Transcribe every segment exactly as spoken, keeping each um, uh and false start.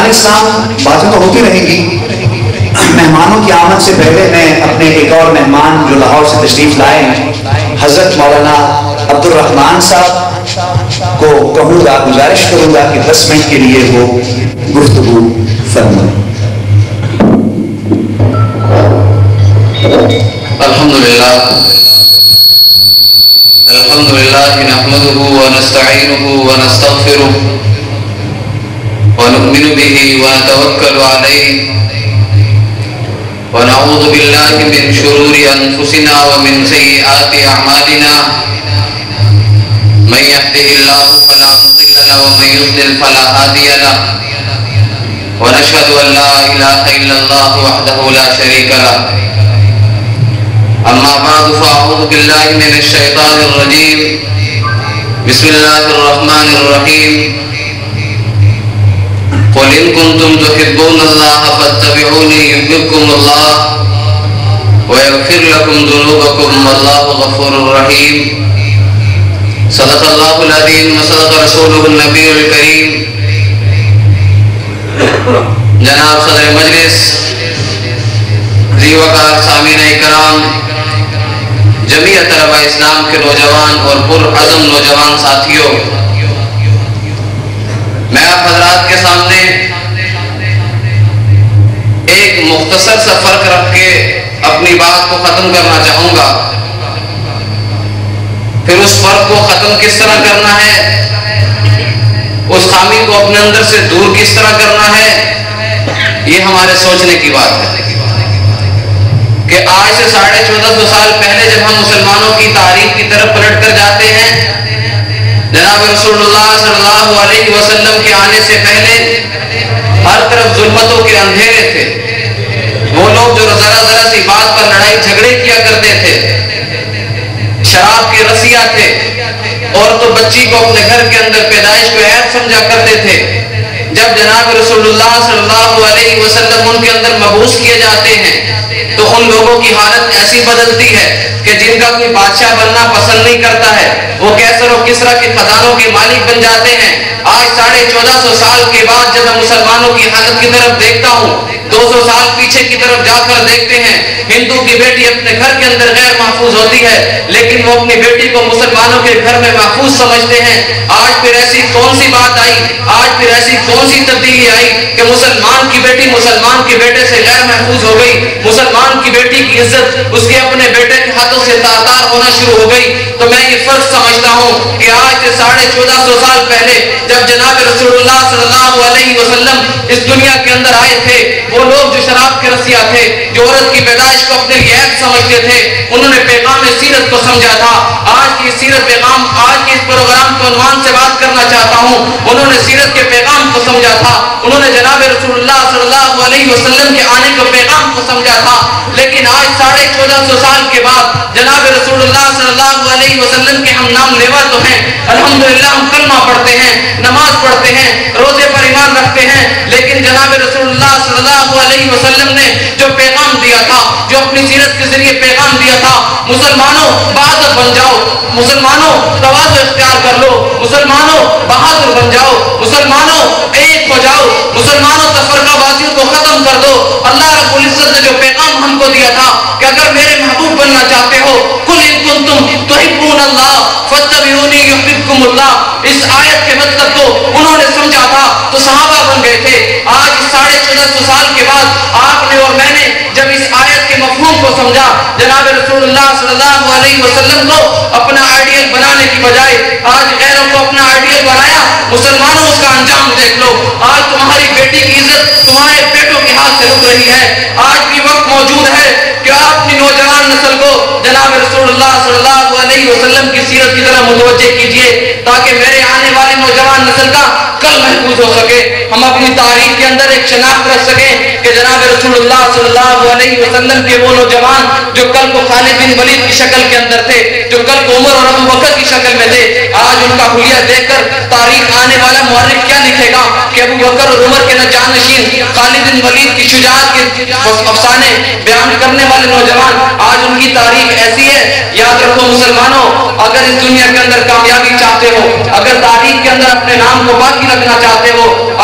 اسلام باتیں تو ہوتی رہیں گی. مہمانوں کی آمد سے پہلے میں اپنے ایک اور مہمان جو لاہور سے تشریف لائے ہیں حضرت مولانا عبد الرحمان صاحب کو کہوں گا, گزارش کروں گا کہ دس منٹ کے لیے وہ گفتگو فرمائیں. الحمدللہ الحمدللہ نحمده ونستعینه ونستغفره ونؤمن به ونتوکل علیہ ونعوذ باللہ من شرور انفسنا ومن سیئات اعمالنا من يهده الله فلا مضل له ومن يضلل فلا هادي له ونشهد ان لا اله الا الله وحده لا شريك له. اما بعد فاعوذ باللہ من الشیطان الرجیم. بسم اللہ الرحمن الرحیم. قل ان کنتم تحبون اللہ فاتبعونی یحببکم اللہ ویغفر لکم ذنوبکم واللہ غفور رحیم. صدق اللہ العظیم وصدق رسولہ النبی الکریم. جناب صدر مجلس, ذی وقار سامعین کرام, جمیع طلبہ اسلام کے نوجوان اور پرعزم نوجوان ساتھیوں, میں آپ حضرات کے سامنے ایک مختصر سا فرق رکھ کے اپنی بات کو ختم کرنا چاہوں گا. پھر اس فرق کو ختم کس طرح کرنا ہے, اس خامی کو اپنے اندر سے دور کس طرح کرنا ہے, یہ ہمارے سوچنے کی بات ہے کہ آج سے ساڑھے چودہ سو سال پہلے جب ہم مسلمانوں کی تاریخ کی طرف پلٹ کر جاتے ہیں, جناب رسول اللہ صلی اللہ علیہ وسلم کے آنے سے پہلے ہر طرف ظلمتوں کے اندھیرے تھے. وہ لوگ جو ذرا ذرا سی بات پر لڑائی جھگڑے کیا کرتے تھے, شراب کے رسیا تھے, عورت و بچی کو اپنے گھر کے اندر پیدائش کو عیب سمجھا کرتے تھے. جب جناب رسول اللہ صلی اللہ علیہ وسلم ان کے اندر مبعوث کیے جاتے ہیں تو ان لوگوں کی حالت ایسی بدلتی ہے کہ جن کا کوئی بادشاہ بننا پسند نہیں کرتا ہے وہ کیسر و کسرا کے خزانوں کے مالک بن جاتے ہیں. آج ساڑھے چودہ سو سال کے بعد جب میں مسلمانوں کی حالت کی طرف دیکھتا ہوں, دو سو سال پیچھے کی طرف جا کر دیکھتے ہیں, ہندو کی بیٹی اپنے گھر کے اندر غیر محفوظ ہوتی ہے لیکن وہ اپنی بیٹی کو مسلمانوں کے گھر میں محفوظ سمجھتے ہیں. آج پھر ایسی کون سی بات آئی, آج پھر ایسی کون سی تبدیلی آئی کہ مسلمان کی بیٹی مسلمان کے بیٹے سے غیر محفوظ ہو گئی, مسلمان کی بیٹی کی عزت اس کے اپنے بیٹے کے ہاتھوں سے تار ہونا شروع ہو گئی. تو میں یہ فرق سمجھتا ہوں کہ آج سے ساڑھے چودہ سو سال پہلے جب جناب رسول اللہ صلی اللہ علیہ وسلم اس دنیا کے اندر آئے تھے, وہ لوگ جو شراب کے رسیا تھے, جو عورت کی پیدائش کو اپنے لیے عیب سمجھتے تھے, انہوں نے پیغام سیرت کو سمجھا تھا. آج کی سیرت پیغام, آج کے اس پروگرام کے عنوان سے بات کرنا چاہتا ہوں, انہوں نے سیرت کے پیغام کو سمجھا تھا, انہوں نے جناب رسول اللہ صلی اللہ علیہ وسلم کے آنے کے پیغام کو سمجھا تھا. لیکن آج ساڑھے چودہ سو سال کے بعد جناب رسول اللہ صلی اللہ علیہ وسلم کے ہم نام لیوا تو ہیں, الحمدللہ ہم کلمہ پڑھتے ہیں, نماز پڑھتے ہیں, روزے پر ایمان رکھتے ہیں, لیکن جناب رسول اللہ صلی اللہ علیہ وسلم نے جو پیغام دیا تھا, جو اپنی سیرت کے ذریعے پیغام دیا تھا, مسلمانوں بہادر بن جاؤ, مسلمانوں تواضع اختیار کر لو, مسلمانوں بہادر بن جاؤ, مسلمانوں ایک ہو جاؤ, مسلمانوں تفرقہ بازیوں کو ختم کر دو. اللہ رب العزت نے جو پیغام ہم کو دیا تھا کہ اگر میرے محبوب بننا چاہتے ہو, قل ان کنتم تحبون اللہ فاتبعونی یحببکم اللہ, اس آیت کے مطلب کو انہوں نے سمجھا تھا تو صحابہ بن گئے تھے. آج ساڑھے چودہ سو سال کے بعد آپ نے اور میں نے جب اس آیت کے مفہوم کو سمجھا, جناب رسول اللہ صلی اللہ علیہ وسلم کو اپنا آئیڈیل بنانے کی بجائے آج غیروں کو اپنا آئیڈیل بنایا. مسلمانوں اس کا انجام دیکھ لو, آج تمہاری بیٹی کی عزت تمہارے بیٹوں کے ہاتھ سے رک رہی ہے. آج بھی وقت موجود ہے کہ آپ اپنی نوجوان نسل کو جناب رسول اللہ صلی اللہ علیہ وسلم کی سیرت کی طرح متوجہ کیجئے تاکہ میرے آنے والی نوجوان نسل کا کل محفوظ ہو سکے, ہم اپنی تاریخ کے اندر ایک شناخت رکھ سکیں کہ جناب رسول اللہ صلی اللہ علیہ وسلم کے وہ نوجوان جو کل کو خالد بن ولید کی شکل کے اندر تھے, جو کل کو عمر اور ابو بکر کی شکل میں تھے, آج ان کا حلیہ دیکھ کر تاریخ آنے والا مورخ کیا لکھے گا کہ ابو بکر اور عمر کے جانشین خالد بن ولید کی شجاعت کے افسانے بیان کرنے والے نوجوان, آج ان کی تاریخ ایسی ہے. یاد رکھو مسلمانوں, اگر اس دنیا کے اندر کامیابی چاہتے ہو, اگر تاریخ کے اندر اپنے نام کو باقی رکھنا چاہتے ہو,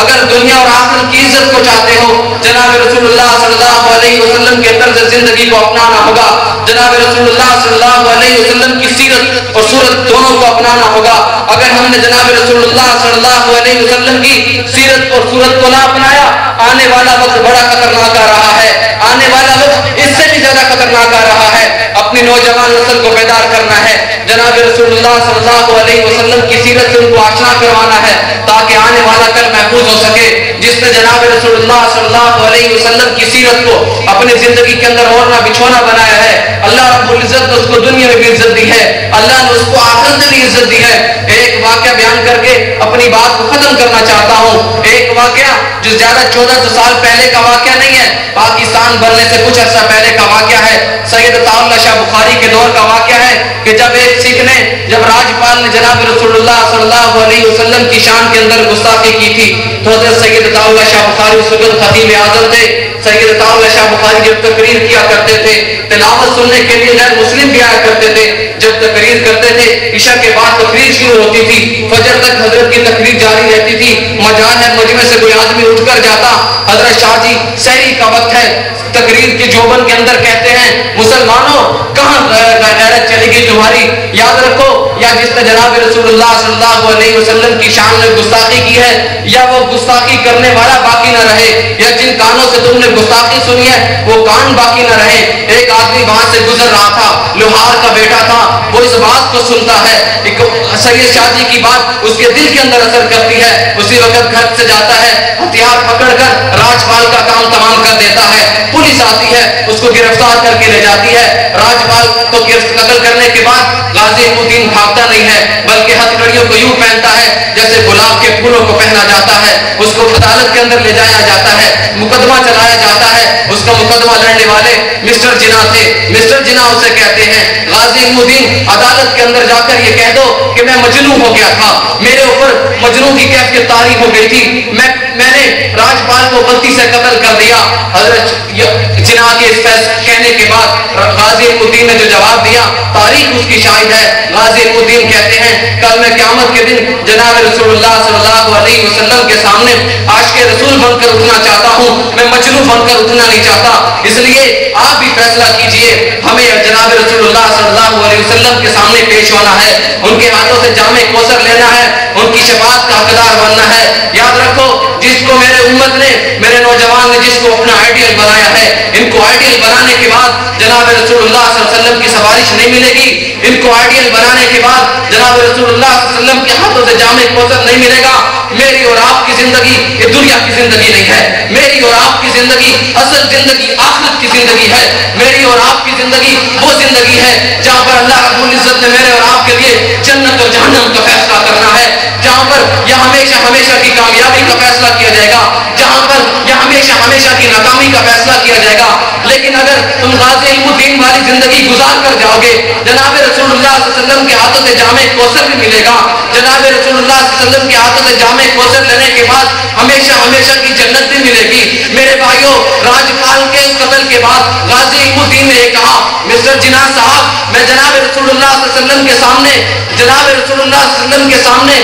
اگر دنیا اور آخرت کی عزت کو چاہتے ہو جناب رسول اللہ صلی اللہ علیہ وسلم کے طرز زندگی کو اپنانا ہوگا، جناب رسول اللہ صلی اللہ علیہ وسلم کی سیرت اور صورت دونوں کو اپنانا ہوگا۔ اگر ہم نے جناب رسول اللہ صلی اللہ علیہ وسلم کی سیرت اور صورت کو نہ اپنایا، آنے والا وقت بڑا خطرناک آ رہا ہے، آنے والا وقت اس سے بھی زیادہ خطرناک آ رہا ہے۔ اپنی نوجوان نسل کو بیدار کرنا ہے، جناب رسول اللہ صلی اللہ علیہ وسلم کی سیرت سے ان کو آشنا کروانا ہے تاکہ آنے والا کل محفوظ ہو سکے۔ جس نے جناب رسول اللہ صلی اللہ علیہ وسلم کی سیرت کو اپنی زندگی کے اندر اوڑھنا بچھونا بنایا ہے، اللہ رب العزت نے اس کو دنیا میں بھی عزت دی ہے، اللہ نے اس کو آخرت میں بھی عزت دی ہے۔ ایک واقعہ بیان کر کے اپنی بات کو ختم کرنا چاہتا ہوں۔ ایک واقعہ جو زیادہ چودہ سو سال پہلے کا واقعہ نہیں ہے، پاکستان بننے سے کچھ عرصہ پہلے کا واقعہ ہے۔ سید عطا اللہ شاہ بخاری کے دور کا واقعہ ہے کہ جب ایک سکھ نے جب راجپال نے جناب رسول اللہ صلی اللہ علیہ وسلم کی شان کے اندر گستاخی کی تھی تو حضرت سید عطا اللہ شاہ بخاری اس وقت خطیب اعظم تھے۔ سید عطا اللہ شاہ بخاری جب تقریر کیا کرتے تھے، تلاوت سننے کے لیے غیر مسلم بھی آیا کرتے تھے، جب تقریر کرتے تھے عشاء کے بعد تقریر شروع ہوتی تھی، فجر تک حضرت کی تقریر جاری رہتی تھی۔ مجال ہے مجمع سے کوئی آدمی اٹھ کر جاتا، حضرت شاہ جی سحری کا وقت ہے، تقریر کے جوبن کے اندر کہتے ہیں مسلمانوں کہاں غیرت چلے گی تمہاری، یاد رکھو یا جس نے جناب رسول اللہ صلی اللہ علیہ وسلم کی شان میں گستاخی کی ہے یا وہ گستاخی کرنے والا باقی نہ رہے، یا جن کانوں سے تم نے گستاخی سنی ہے وہ کان باقی نہ رہے۔ ایک آدمی وہاں سے گزر رہا تھا، لوہار کا بیٹا تھا، وہ اس بات کو سنتا ہے، ایک سید شاہ جی کی بات اس کے دل کے اندر اثر کرتی ہے، اسی وقت گھر سے جاتا ہے، ہتھیار پکڑ کر راجپال کا کام تمام کر دیتا ہے۔ پولیس آتی ہے، اس کو گرفتار کر کے لے جاتی ہے۔ راجپال کو قتل کرنے کے بعد غازی الدین بھاگتا نہیں ہے بلکہ ہتھکڑیوں کو یوں پہنتا ہے جیسے گلاب کے پھولوں کو پہنا جاتا ہے، اس کو عدالت کے اندر لے جایا جاتا ہے، مقدمہ چلایا جاتا ہے۔ اس کا مقدمہ لڑنے والے مسٹر جناح تھے، مسٹر جناح اسے کہتے ہیں غازی الدین عدالت کے اندر جا کر یہ کہہ دو کہ میں مجنون ہو گیا تھا، میرے اوپر مجنون کی کیفیت طاری ہو گئی تھی، میں میں نے راجپال کو غلطی سے قتل کر دیا۔ حضرت جناح کے اس کہنے کے بعد غازی الدین نے جو جواب دیا تاریخ اس کی شاہد ہے۔ غازی الدین کہتے ہیں کل میں قیامت کے دن جناب رسول اللہ صلی اللہ علیہ وسلم کے سامنے عاشق رسول بن کر اٹھنا چاہتا ہوں، میں مجنون بن کر اٹھنا نہیں چاہتا، اس لیے آپ بھی فیصلہ کیجئے، ہمیں جناب رسول اللہ صلی اللہ علیہ وسلم کے سامنے پیش ہونا ہے، ان کے ہاتھوں سے جام کوثر لینا ہے، ان کی شفاعت کا حقدار بننا ہے۔ یاد رکھو جس کو میرے امت نے، میرے نوجوان نے جس کو اپنا آئیڈیل بنایا ہے، ان کو آئیڈیل بنانے کے بعد جناب رسول اللہ صلی اللہ علیہ وسلم کی سفارش نہیں ملے گی، ان کو آئیڈیل بنانے کے بعد جناب رسول اللہ صلی اللہ علیہ وسلم کے ہاتھوں سے جام کوثر نہیں ملے گا۔ میری اور آپ کی زندگی یہ دنیا کی زندگی نہیں ہے، میری اور آپ کی زندگی اصل زندگی آخرت کی زندگی ہے، میری اور آپ کی زندگی وہ زندگی ہے جہاں پر اللہ رب العزت نے میرے اور آپ کے لیے جنت اور جہنم کا فیصلہ کرنا ہے، جہاں پر یہ ہمیشہ ہمیشہ کی کامیابی کا فیصلہ کیا جائے گا، جہاں پر یہ ہمیشہ ہمیشہ کی ناکامی کا فیصلہ کیا جائے گا۔ لیکن اگر تم غازی الدین والی زندگی گزار کر جاؤ گے، جناب رسول اللہ صلی اللہ علیہ وسلم کے ہاتھوں سے جام کوثر بھی ملے گا، جناب رسول اللہ صلی اللہ علیہ وسلم کے ہاتھوں سے جام کوثر لینے کے بعد ہمیشہ ہمیشہ کی جنت بھی ملے گی۔ میرے بھائیوں راجپال کے اس قتل کے بعد غازی الدین نے کہا مسٹر جناح صاحب میں جناب رسول اللہ صلی اللہ علیہ وسلم کے سامنے جناب رسول اللہ صلی اللہ علیہ وسلم کے سامنے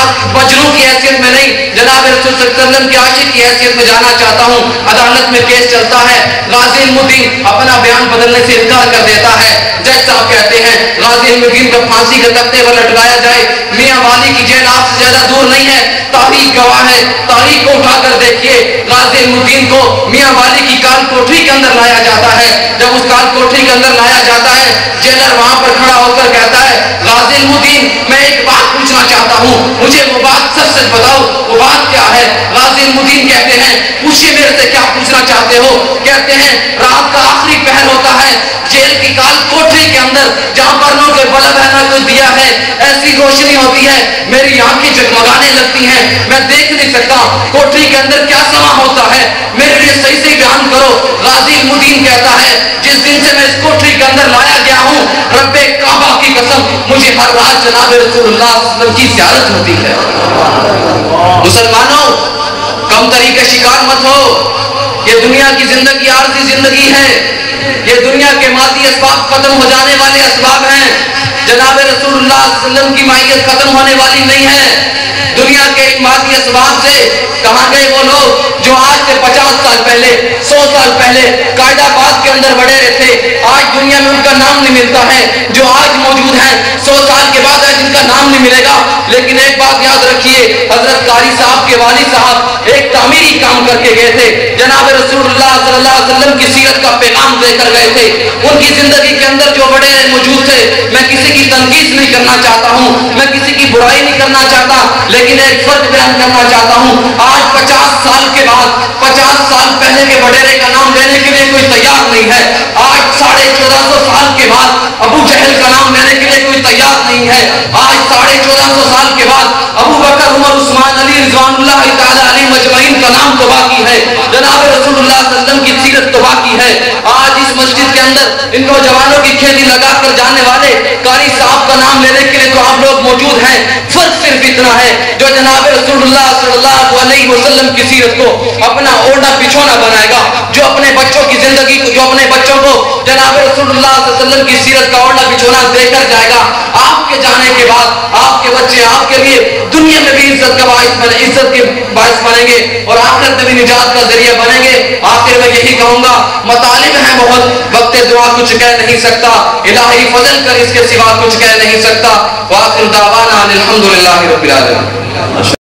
مجنون کی حیثیت میں نہیں، جناب رسول صلی اللہ علیہ وسلم کے عاشق کی حیثیت میں جانا چاہتا ہوں۔ عدالت میں کیس چلتا ہے، غازی الدین اپنا بیان بدلنے سے انکار کر دیتا ہے۔ جج صاحب کہتے ہیں غازی الدین کو پھانسی کے تختے پر لٹکایا جائے، میاں والی کی جیل آپ سے زیادہ دور نہیں ہے، تاریخ گواہ ہے، تاریخ کو اٹھا کر دیکھیے۔ غازی الدین کو میاں والی کی کال کوٹری کے اندر لایا جاتا ہے، جب اس کال کوٹری کے اندر لایا جاتا ہے جیلر وہاں پر کھڑا ہو کر کہتا ہے غازی الدین میں ایک بات پوچھنا چاہتا ہوں، مجھے وہ بات سچ سچ بتاؤ، وہ بات کیا ہے؟ غازی الدین کہتے ہیں پوچھیے میرے سے کیا پوچھنا چاہتے ہو؟ کہتے ہیں رات کا آخری پہر ہوتا ہے، جیل کی کال کوٹری کے اندر جہاں پر نہ کوئی بلب ہے نہ کوئی دیا ہے، ایسی روشنی ہوتی ہے میری آنکھیں جگمگانے لگتی ہیں، میں دیکھ نہیں سکتا کوٹری کے اندر کیا سما ہوتا ہے، میرے لیے صحیح سے بیان کرو۔ غازی الدین کہتا ہے جس دن سے میں اس کوٹری کے اندر لایا گیا ہوں رب کعبہ کی قسم مجھے ہر رات جناب رسول اللہ صلی اللہ علیہ وسلم کی زیارت ہوتی ہے۔ مسلمانوں کم تری کا شکار مت ہو، یہ دنیا کی زندگی عارضی زندگی ہے، یہ دنیا کے مادی اسباب ختم ہو جانے والے اسباب ہیں، جناب رسول اللہ صلی اللہ علیہ وسلم کی معیت ختم ہونے والی نہیں ہے. دنیا کے مادی اسباب سے کہاں گئے وہ لوگ جو آج سے پچاس سال پہلے سو سال پہلے قائد آباد کے اندر بڑے رہے تھے؟ آج دنیا میں ان کا نام نہیں ملتا ہے. جو آج موجود ہیں سو سال کے بعد آج ان کا نام نہیں ملے گا. لیکن ایک بات یاد رکھیے، حضرت قاری صاحب کے والد صاحب ایک تعمیری کام کر کے گئے تھے. جناب رسول اللہ صلی اللہ علیہ وسلم کی سیرت کا پیغام دے کر گئے تھے. ان کی زندگی کے اندر جو بڑے موجود تھے، میں کسی کی تنقید نہیں کرنا چاہتا ہوں، میں کسی کی برائی نہیں کرنا چاہتا، لیکن ایک فرق بیان کرنا چاہتا ہوں. آج پچاس سال کے بعد پچاس سال پہلے کے وڈیرے کا نام لینے کے لیے کوئی تیار نہیں ہے. آج ساڑھے چودہ سو سال کے بعد ابو جہل کا نام لینے کے لیے کوئی تیار نہیں ہے. آج ساڑھے چودہ سو سال کے بعد ابو بکر، عمر، عثمان، علی رضوان اللہ تعالی علیہ مجمعین کا نام تو باقی ہے. جناب رسول اللہ صلی اللہ علیہ وسلم کی سیرت تو باقی ہے. آج اس مسجد کے اندر ان نوجوانوں کی کھیتی لگا کر جانے والے قاری صاحب کا نام لینے کے لیے تو آپ لوگ موجود ہیں. فرق صرف اتنا ہے، جو جناب رسول اللہ صلی اللہ علیہ وسلم کی سیرت کو اپنا اوڑھنا بچھونا بنائے گا، جو اپنے بچوں کی زندگی کو، جو اپنے بچوں کو جناب رسول اللہ صلی اللہ علیہ وسلم کی سیرت کا اوڑھنا بچھونا دے کر جائے گا، آپ کے جانے کے بعد آپ کے بچے آپ کے لیے دنیا میں بھی عزت کا باعث بنے عزت کے باعث بنیں گے اور آخرت میں بھی نجات کا ذریعہ بنیں گے. آخر میں یہی کہوں گا، مطالب ہیں بہت، وقت دعا کچھ کہہ نہیں سکتا، الہی فضل کر اس کے سوا کچھ کہہ نہیں سکتا. وآخر دعوانا الحمدللہ رب العالمین.